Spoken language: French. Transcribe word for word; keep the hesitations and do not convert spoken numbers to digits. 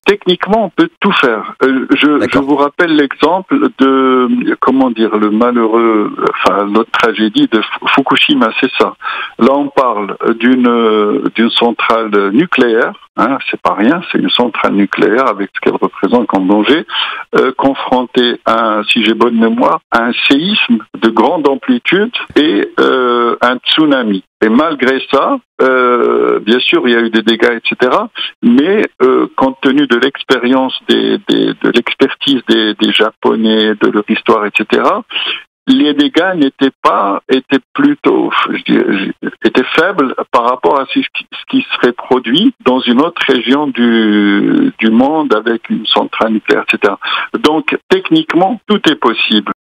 Techniquement, on peut tout faire. Euh, je, je vous rappelle l'exemple de, comment dire, le malheureux, enfin, l'autre tragédie de Fukushima, c'est ça. Là, on parle d'une d'une centrale nucléaire, hein, c'est pas rien, c'est une centrale nucléaire avec ce qu'elle représente comme danger, euh, confrontée à, si j'ai bonne mémoire, à un séisme de grande amplitude et euh, un tsunami. Et malgré ça, euh, bien sûr, il y a eu des dégâts, et cetera. Mais euh, compte tenu de l'expérience, des, des, de l'expertise des, des Japonais, de leur histoire, et cetera, les dégâts n'étaient pas, étaient plutôt, je dirais, étaient faibles par rapport à ce qui, ce qui serait produit dans une autre région du, du monde avec une centrale nucléaire, et cetera. Donc, techniquement, tout est possible.